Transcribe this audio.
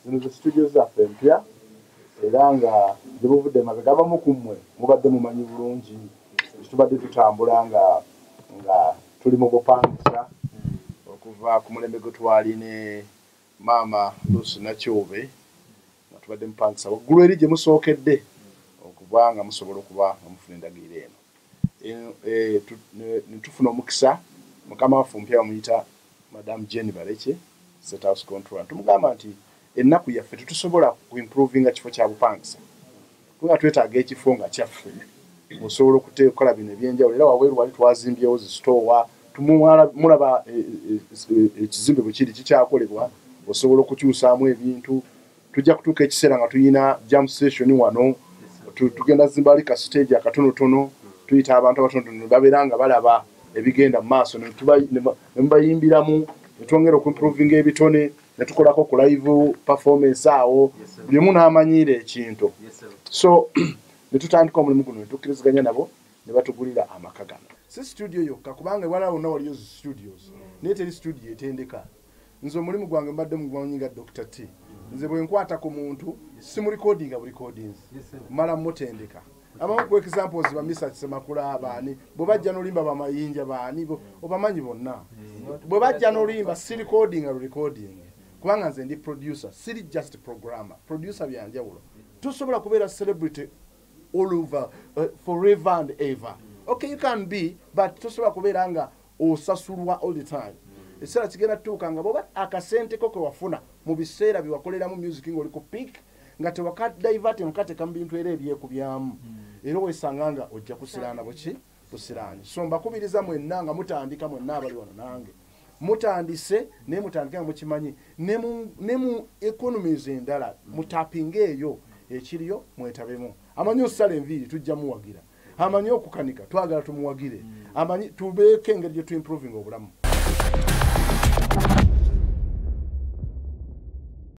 zino ze studios zaffe empya era nga zibuvudde mabega abamu ku mmwe mubadde mumanyi bulungi tubadde tutambula nga tuli mu bupangisa okuva ku mulembe gwe twali ne maama Lucy Nakyobe nga tubadde mupangisa waggulu eri gye musookedde okuba nga musobola okuba nga mufuna endagiriro eno ne tufuna omukisa mukama waffe omupya bamuyita Madam Jenny Baleke State House Control tumugamba nti ennaku yaffe tetusobola kuimprovinga kifo kya bupangisa tuba twetaaga ekifo nga kyaffe osobola okukola bino ebyenjawulo era wabweru wali twazimbyewo zisitowa mulaba ekizimbe bwe kiri kikyakolebwa osobola okukyusaamu ebintu tujja kutuuka ekiseera nga tuyina jam station wano tugenda zimbali ka stage akatonotono tuyita abantu abatonotono babeera nga balaba ebigenda mu maaso ne mubayimbiramu ne twongera okuimprovinga ebitone ne tukolako ku live performance awo buli omu n'amanyiira ekintu so ne tutandika omulimu guno ne tukkiriziganya nabo ne batugulira amaka gano si studio yokka kubanga ewala wonna waliyo studios naye teri studio etendeka nze omulimu gwange mbadde mugwanyi nga Dr. T nze bwe nkwata ku muntu si mu recordinga bu recordings mala mutendeka abamu ku examples ba Mr. Semakula abaani bwe bajja n'olimba bamayinja baani obamanyi bonna bwe bajja n'olimba si recordinga lu recording kubanga nze ndi producer siri just programmer producer byanjawulo tosobola kubeera celebrity all over forever and ever okay you can be but tosobola kubeera nga osasulwa all the time esera kigenda tuuka nga boba akasente ko wafuna mu biseera biwakolera mu music ngoli ku peak nga tewaka divert nkateka mu bintu era ebyekubyamu era wesanga nga ojja kusirana buki busirani so mbakubiriza mwenna nga mutandika mwenna abali wano nange mutandise ne mutandika mukimanyi ne mu economies endala mutapinga eyo ekiriyo mwetabemu amanyi osala enviiri tujja muwagira amanyi okukanika twagala tumuwagire amanyi tubeeko engeri gye tu improving obulamu